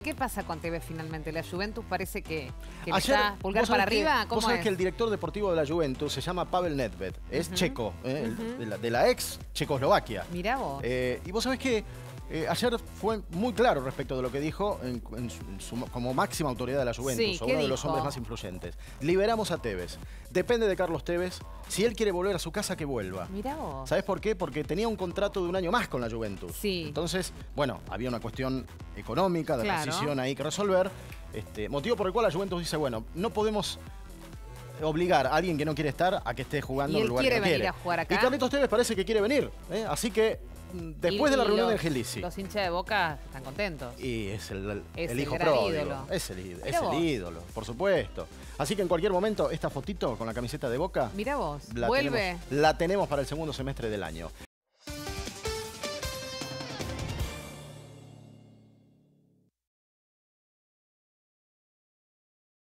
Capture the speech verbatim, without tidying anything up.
¿Qué pasa con Tevez finalmente? ¿La Juventus parece que, que le Ayer, está pulgar vos para sabés que- arriba? ¿Cómo Vos sabés es? que el director deportivo de la Juventus se llama Pavel Nedved. Es Ujú. checo, eh, el- Ujú. de, la, de la ex Checoslovaquia. Mirá vos. Eh, y vos sabés que eh, ayer fue muy claro respecto de lo que dijo en, en su- en su- como máxima autoridad de la Juventus, Sí, o ¿qué uno de los dijo? hombres más influyentes. Liberamos a Tevez. Depende de Carlos Tevez. Si él quiere volver a su casa, que vuelva. Mirá vos. ¿Sabés por qué? Porque tenía un contrato de un año más con la Juventus. Sí. Entonces, bueno, había una cuestión económica, de Claro. rescisión ahí que resolver. Este, motivo por el cual la Juventus dice, bueno, no podemos obligar a alguien que no quiere estar a que esté jugando Y en él el lugar quiere que no venir quiere. a jugar acá. Y Carlitos Tevez parece que quiere venir. ¿eh? Así que, mm, después Y- de la y reunión los- de Angelici. Los hinchas de Boca están contentos. Y es el, el- Es el el hijo gran pródigo. ídolo. Es el, ídolo, Mirá es vos. el ídolo, por supuesto. Así que en cualquier momento, esta fotito con la camiseta de Boca Mirá vos. la Vuelve. tenemos, la tenemos para el segundo semestre del año.